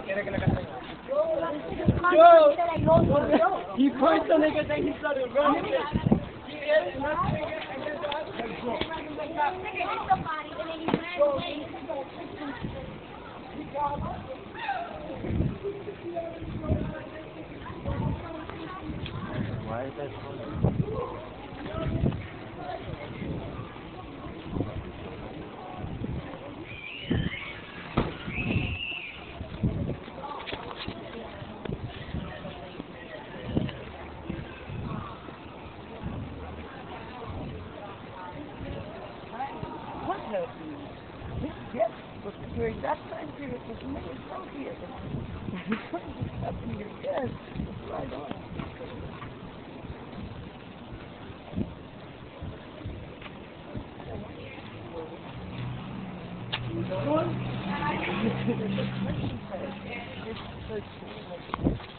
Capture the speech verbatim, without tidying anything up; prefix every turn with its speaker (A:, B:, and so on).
A: He points on it and he started running. Why is that so? What happened? This guest was during that time period was never so here. Something happened here, yes. Right on. One?